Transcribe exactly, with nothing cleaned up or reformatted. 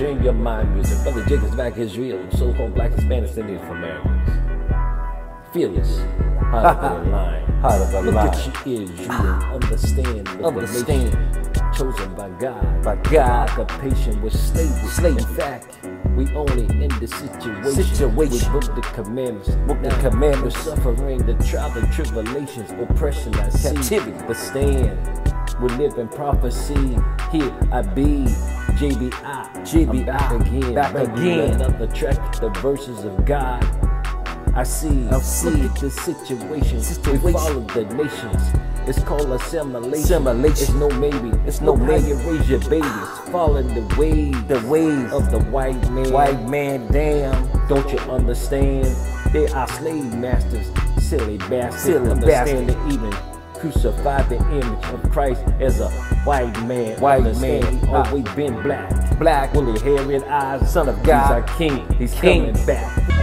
sharing your mind music. Brother Jacob's back Israel, so-called black Hispanic Indians for Americans. Fearless, heart of the line. Heart of the Look line. at your ears, you will understand. Understand. The nation chosen by God. By God. Occupation with slavery. Slavery. In fact, we only in the situation. Situation. We broke the commandments. Broke the Now, commandments. We're suffering the trials and tribulations, oppression I see. Captivity. But stand. We live in prophecy. Here I be. J B I. J B I. I'm back again. Back Bringing again. Another track, the verses of God. I see. I see. Look at this situation. Situation. We follow the nations. It's called assimilation. Assimilation. It's no maybe. It's no Look how maybe. you raise your babies. Following the ways. The ways of the white man. White man, damn. Don't you understand? They are slave masters. Silly bastards. Silly Understand bastard. they even crucified the image of Christ as a white man. White Understand man. He always been black. Black. Woolly hair and eyes. Son of God. He's our king. He's He's king. coming back.